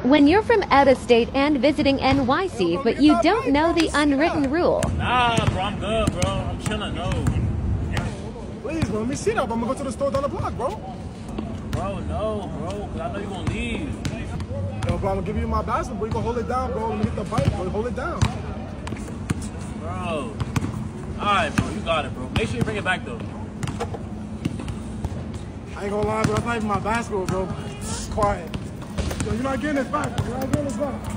When you're from out of state and visiting NYC, but you don't know the unwritten rule. Nah, bro, I'm good, bro. I'm chilling, no. Please, bro, let me see that. I'm gonna go to the store down the block, bro. Bro, no, bro, because I know you're gonna leave. Yo, bro, I'm gonna give you my basketball. You can hold it down, bro. Let me hit the bike, bro. Hold it down. Bro. Alright, bro, you got it, bro. Make sure you bring it back, though. I ain't gonna lie, bro. That's not even my basketball, bro. Quiet. Yo, you're not getting this back, bro. You're not getting this back.